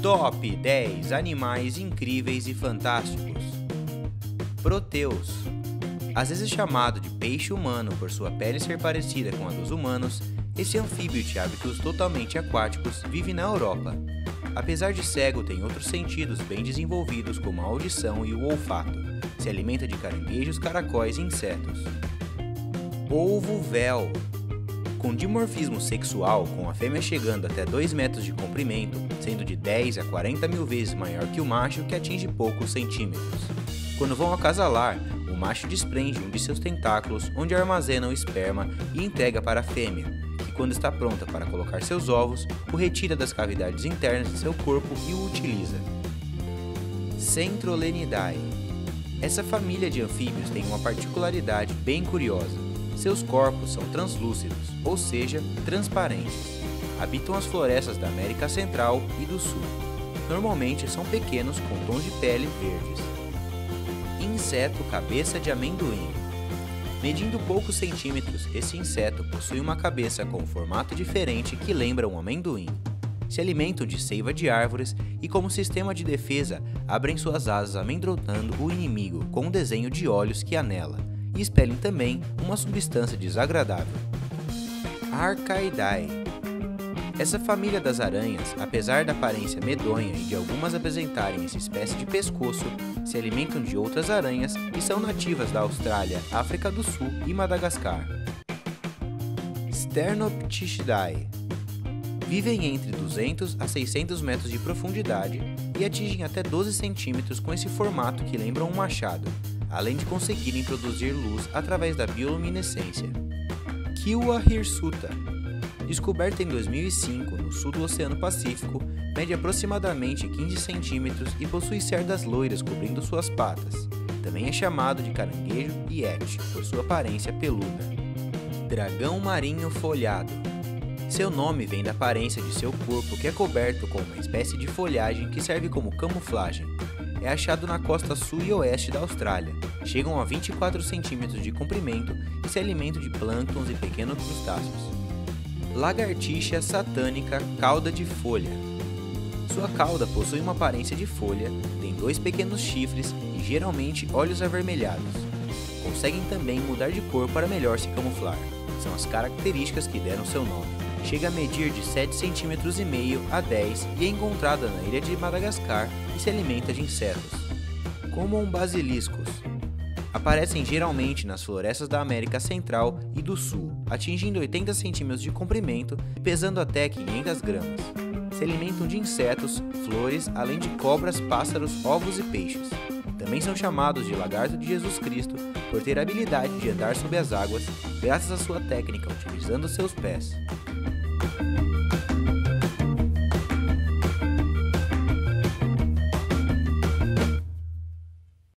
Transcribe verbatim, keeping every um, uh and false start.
Top dez Animais Incríveis e Fantásticos. Proteus. Às vezes chamado de peixe humano por sua pele ser parecida com a dos humanos, esse anfíbio de hábitos totalmente aquáticos vive na Europa. Apesar de cego, tem outros sentidos bem desenvolvidos como a audição e o olfato. Se alimenta de caranguejos, caracóis e insetos. Polvo-véu. Com dimorfismo sexual, com a fêmea chegando até dois metros de comprimento, sendo de dez a quarenta mil vezes maior que o macho, que atinge poucos centímetros. Quando vão acasalar, o macho desprende um de seus tentáculos, onde armazena o esperma e entrega para a fêmea, que quando está pronta para colocar seus ovos, o retira das cavidades internas de seu corpo e o utiliza. Centrolenidae. Essa família de anfíbios tem uma particularidade bem curiosa. Seus corpos são translúcidos, ou seja, transparentes. Habitam as florestas da América Central e do Sul. Normalmente são pequenos com tons de pele verdes. Inseto cabeça de amendoim. Medindo poucos centímetros, esse inseto possui uma cabeça com um formato diferente que lembra um amendoim. Se alimentam de seiva de árvores e, como sistema de defesa, abrem suas asas amedrontando o inimigo com um desenho de olhos que anela, e expelem também uma substância desagradável. Archaedae. Essa família das aranhas, apesar da aparência medonha e de algumas apresentarem essa espécie de pescoço, se alimentam de outras aranhas e são nativas da Austrália, África do Sul e Madagascar. Sternoptichidae. Vivem entre duzentos a seiscentos metros de profundidade e atingem até doze centímetros com esse formato que lembra um machado, além de conseguirem produzir luz através da bioluminescência. Kiwa hirsuta. Descoberta em dois mil e cinco no sul do Oceano Pacífico, mede aproximadamente quinze centímetros e possui cerdas loiras cobrindo suas patas. Também é chamado de caranguejo yeti por sua aparência peluda. Dragão marinho folhado. Seu nome vem da aparência de seu corpo, que é coberto com uma espécie de folhagem que serve como camuflagem. É achado na costa sul e oeste da Austrália. Chegam a vinte e quatro centímetros de comprimento e se alimentam de plânctons e pequenos crustáceos. Lagartixa satânica cauda de folha. Sua cauda possui uma aparência de folha, tem dois pequenos chifres e geralmente olhos avermelhados. Conseguem também mudar de cor para melhor se camuflar. São as características que deram seu nome. Chega a medir de sete vírgula cinco centímetros a dez e é encontrada na ilha de Madagascar e se alimenta de insetos. Como basiliscos. Aparecem geralmente nas florestas da América Central e do Sul, atingindo oitenta centímetros de comprimento e pesando até quinhentas gramas. Se alimentam de insetos, flores, além de cobras, pássaros, ovos e peixes. Também são chamados de lagarto de Jesus Cristo por ter a habilidade de andar sob as águas graças à sua técnica utilizando seus pés.